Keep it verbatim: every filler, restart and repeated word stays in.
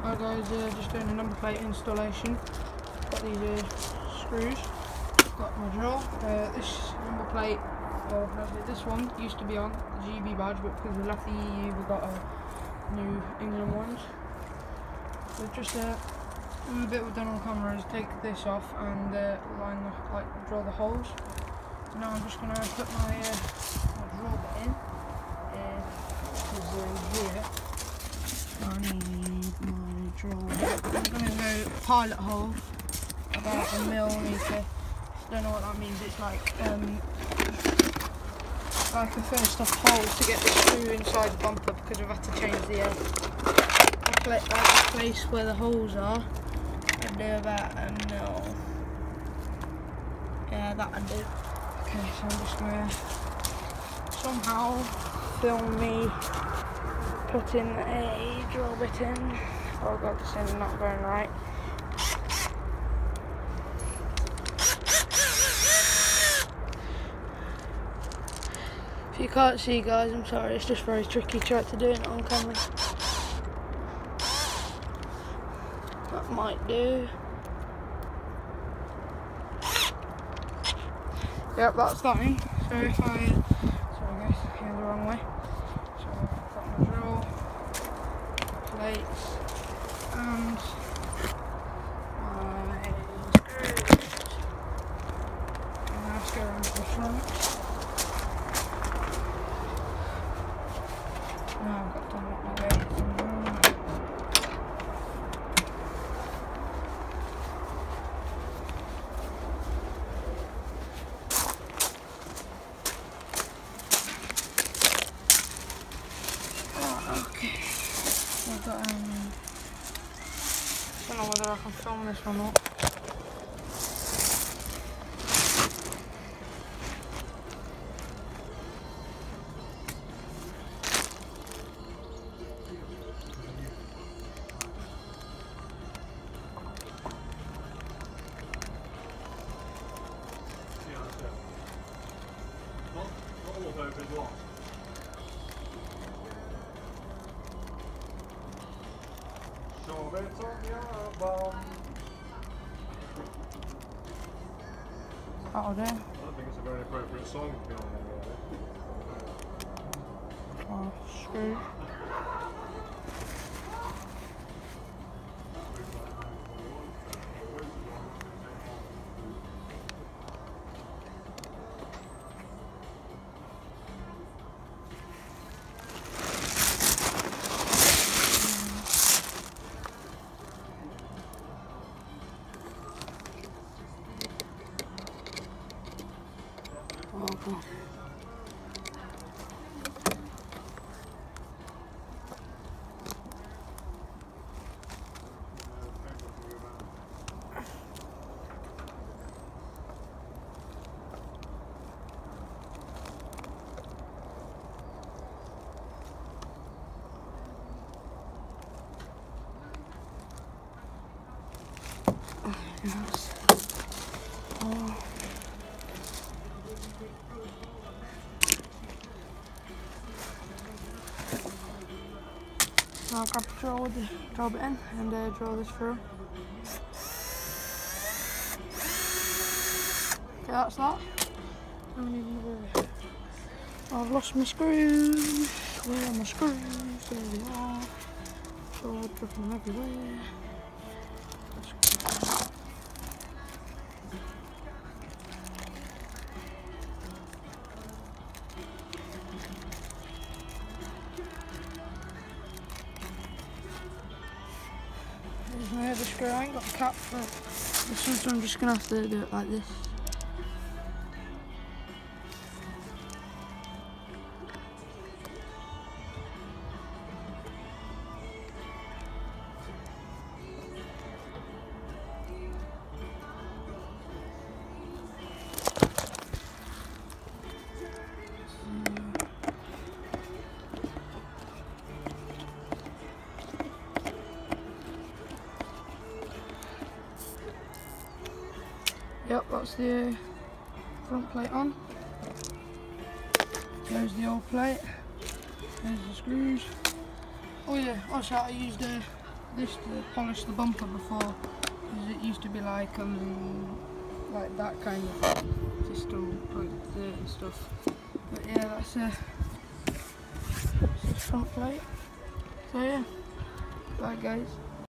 Alright guys, uh, just doing a number plate installation. Got these uh, screws, got my drill. Uh, this number plate, or actually this one, used to be on the G B badge, but because we left the E U we got uh, new England ones. So just uh, a little bit we've done on camera is take this off and uh, line the, like drill the holes. Now I'm just going to put my, uh, my drill bit in, because uh, here I need my drill bit. I'm going to go pilot hole about a millimetre. Don't know what that means. It's like um, like a first off hole to get the screw inside the bumper, because we've had to change the, uh, the place where the holes are. And do about a mil. Yeah, that I do. Okay, so I'm just gonna somehow film me putting a drill bit in. Oh god, this is not going right. If you can't see guys, I'm sorry, it's just very tricky trying to do it on camera. That might do. Yep, that's that in. So if I, sorry guys, here's the wrong way. So I've got my drill, plates, and my screws. And now let's go around to the front. Now I've got to lock my way from the room. Okay, I've got, um, I don't know whether I can film this or not. That'll do. I don't think it's a very appropriate song to be on there. Oh, screw. Oh, God. Yes. Oh. I'll grab the drill with the drill bit in and uh, drill this through. Okay, that's that. I've lost my screws. Where are my screws? There they are. So I'll drop them everywhere. There's my other screw. I ain't got a cap for this one, so I'm just gonna have to do it like this. Yep, that's the front plate on. There's the old plate. There's the screws. Oh yeah, also I used uh, this to polish the bumper before, because it used to be like um like that kind of system, like dirt and stuff. But yeah, that's a, that's a front plate. So yeah, bye guys.